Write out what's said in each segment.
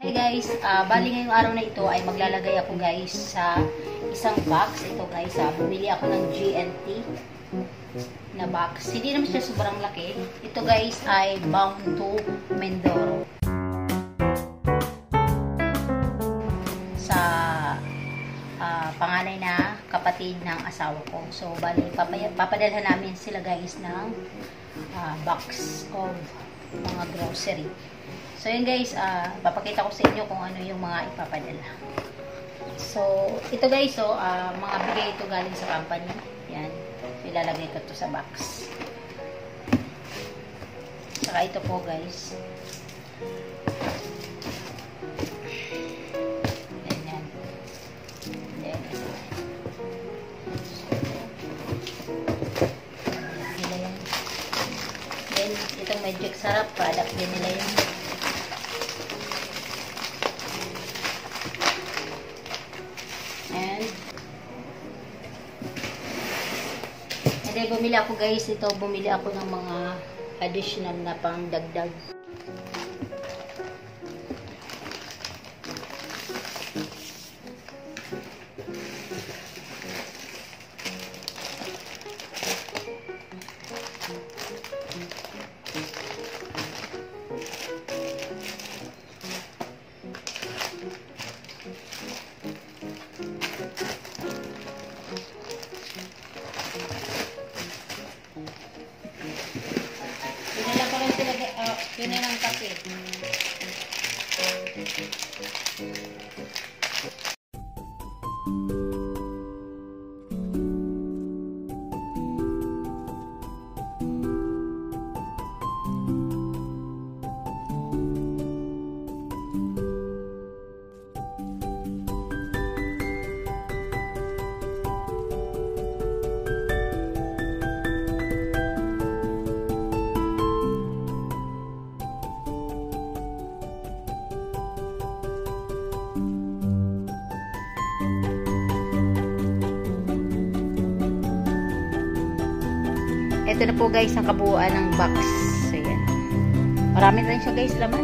Hey guys, bali ngayong araw na ito ay maglalagay ako guys sa isang box. Ito guys, bumili ako ng GNT na box. Hindi naman siya sobrang laki. Ito guys ay bound to Mindoro. Sa panganay na kapatid ng asawa ko. So, bali, papadalhan namin sila guys ng box of mga grocery. So, yun guys, papakita ko sa inyo kung ano yung mga ipapadala. So, ito guys, mga bigay ito galing sa company. Yan. Ilalagay ko ito sa box. Saka ito po guys. Ganyan. Then, then, itong Magic Sarap, product din nila yun. And then, bumili ako guys, bumili ako ng mga additional na pangdagdag. Yun na lang kape. Ito na po guys ang kabuuan ng box. So, yan. Marami na rin siya guys laman.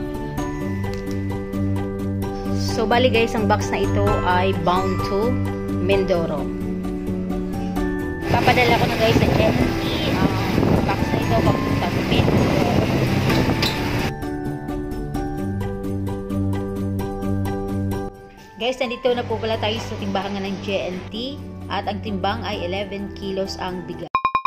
So, bali guys, ang box na ito ay bound to Mindoro. Papadala ko na guys sa GNT. Box na ito papunta sa Mindoro. Guys, nandito na po pala tayo sa timbangan ng GNT. At ang timbang ay 11 kilos ang bigat.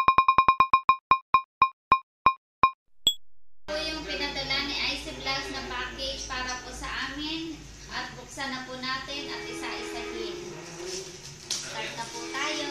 Na package para po sa amin at buksan na po natin at isa-isahin. Start na po tayo.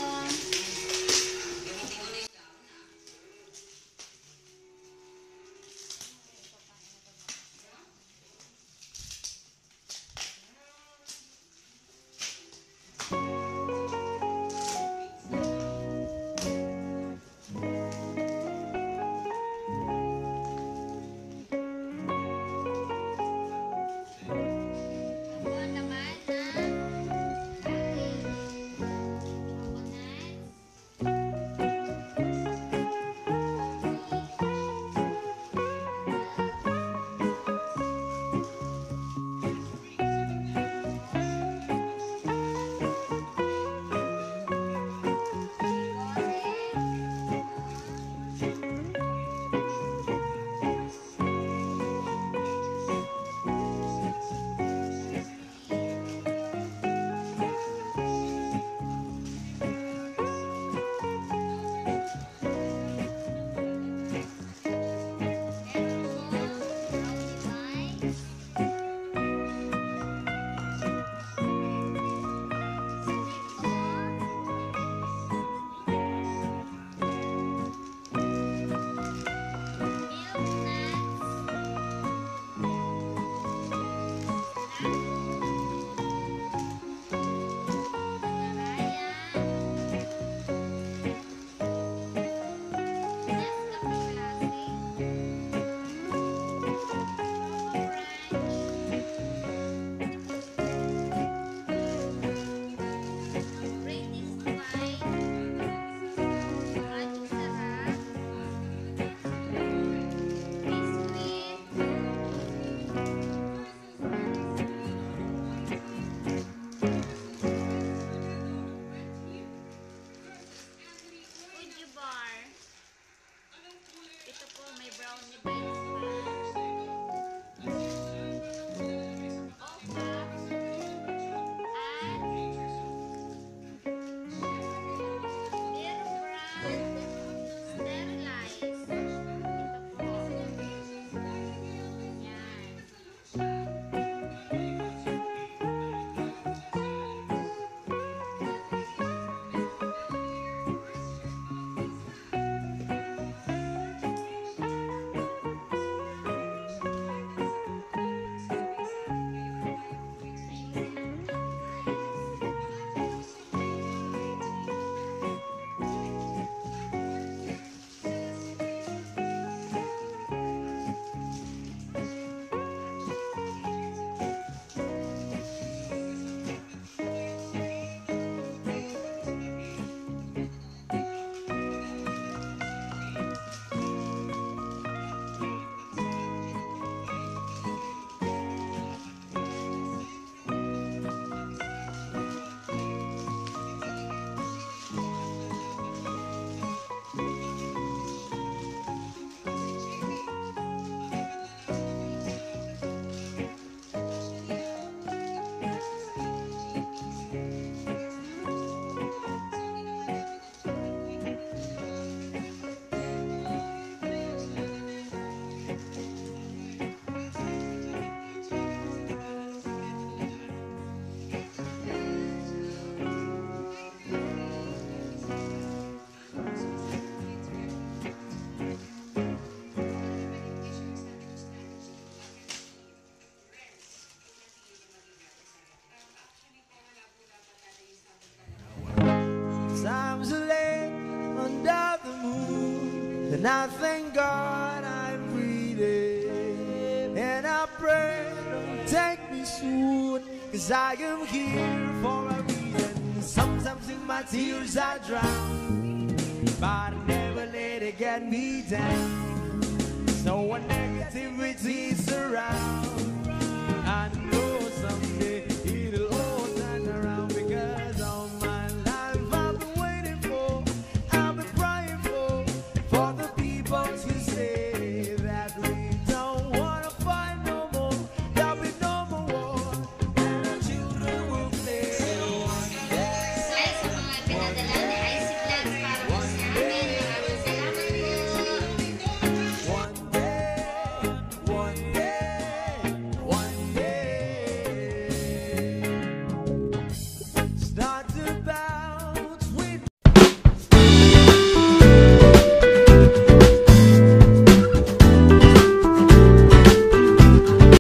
And I thank God I'm breathing, and I pray don't take me soon, 'cause I am here for a reason. Sometimes in my tears I drown, but I never let it get me down. So when negativity surrounds,